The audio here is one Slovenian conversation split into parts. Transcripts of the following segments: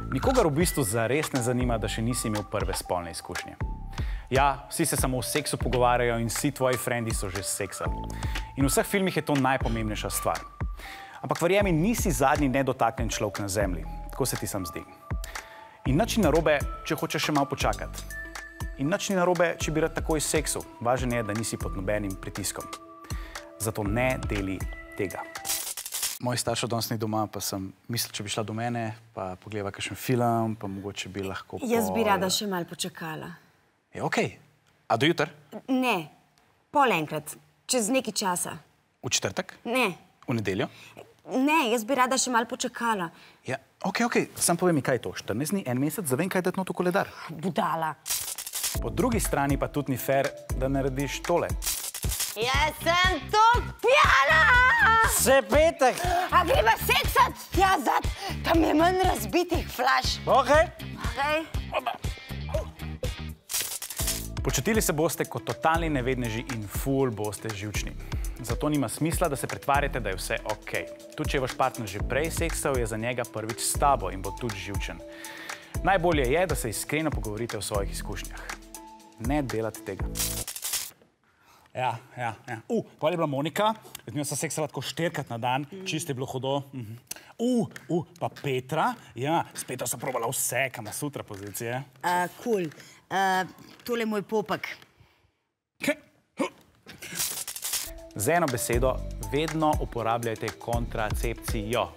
Nikogar v bistvu zares ne zanima, da še nisi imel prve spolne izkušnje. Ja, vsi se samo o seksu pogovarjajo in vsi tvoji frendi so že seksali. In v vseh filmih je to najpomembnejša stvar. Ampak verjemi, nisi zadnji nedotaknjen človek na zemlji. Tako se ti sam zdi. In nič ni narobe, če hočeš še malo počakati. In nič ni narobe, če bi rad takoj seksu. Važno je, da nisi pod nobenim pritiskom. Zato ne deli tega. Moj staršev danes ni doma, pa sem mislil, če bi šla do mene, pa pogledala kakšen film, pa mogoče bi lahko... Jaz bi rada še malo počakala. Je okej. A do jutr? Ne. Pol enkrat. Čez nekaj časa. V četrtek? Ne. V nedeljo? Ne, jaz bi rada še malo počakala. Ja, okej. Sam povej mi, kaj je to? 14 dni, en mesec, zavem, kaj dati not v koledar. Budala. Po drugi strani pa tudi ni fair, da narediš tole. Jaz sem to pijana! Vse petek! A greva seksat? Ja, zad, tam je manj razbitih flaš. Okej. Počutili se boste kot totalni nevedneži in ful boste živčni. Zato nima smisla, da se pretvarjate, da je vse okej. Tudi če je vaš partner že prej seksal, je za njega prvič s tabo in bo tudi živčen. Najbolje je, da se iskreno pogovorite o svojih izkušnjah. Ne delati tega. Ja. Pol je bila Monika, z njo sem seksala tako 4krat na dan, čisto je bilo hudo. Pa Petra, ja, s Petro sem probala vse, Kama Sutra pozicije. Cool. Tole je moj popek. Z eno besedo vedno uporabljajte kontracepcijo.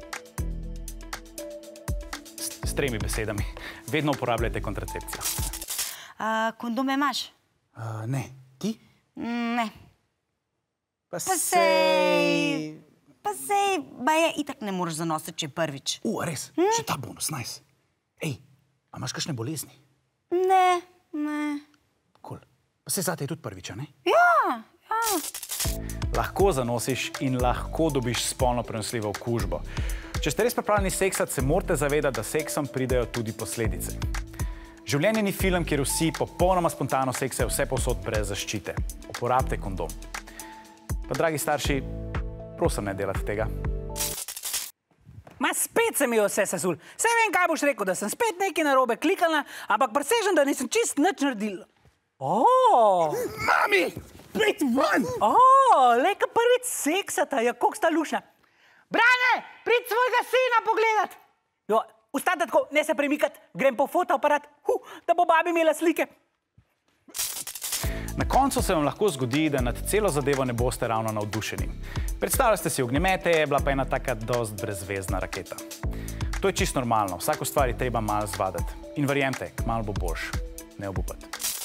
S 3 besedami. Vedno uporabljajte kontracepcijo. Kondome imaš? Ne. Ti? Ne. Pa sej, baje, itak ne moreš zanositi, če je prvič. Res? Še ta bonus, nice. Ej, a imaš kakšne bolezni? Ne. Cool. Pa sej zate je tudi prvič, a ne? Ja. Lahko zanosiš in lahko dobiš spolno prenosljivo okužbo. Če ste res pripravljeni seksati, se morate zavedati, da seksom pridejo tudi posledice. Življenje ni film, kjer vsi popolnoma spontano seksajo vse povsod brez zaščite. Uporabite kondom. Pa, dragi starši, prosim, ne delate tega. Ma spet se mi je vse sesul. Saj vem, kaj boš rekel, da sem spet nekaj narobe klikala, ampak presežem, da nisem čist nič naredila. Mami! Pejte ven! Lej, ka prvič seksata, ja, koliko sta lušna. Brane, prid svojega sina pogledat! Jo, ustate tako, ne se premikat, grem po fotoaparat, da bo babi imela slike. Na koncu se vam lahko zgodi, da nad celo zadevo ne boste ravno navdušeni. Predstavljate si ognjemete, je bila pa ena taka dost brezvezna raketa. To je čisto normalno, vsako stvar je treba malo zvadati. In verjemte, kmalu bo boljš, ne obupati.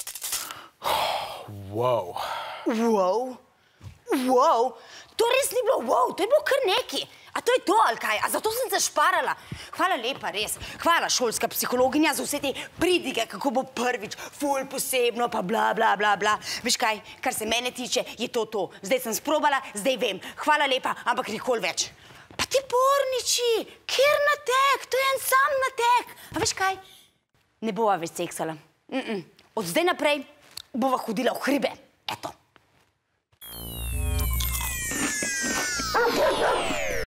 Wow. To res ni bilo wow, to je bilo kar neki. A to je to, ali kaj? A zato sem se šparala. Hvala lepa, res. Hvala, šolska psihologinja, za vse te pridige, kako bo prvič, ful posebno, pa bla, bla, bla, bla. Veš kaj, kar se mene tiče, je to to. Zdaj sem sprobala, zdaj vem. Hvala lepa, ampak nikoli več. Pa ti porniči, kjer natek? To je en sam natek. A veš kaj? Ne bova več seksala. Od zdaj naprej bova hodila v hribe. Eto.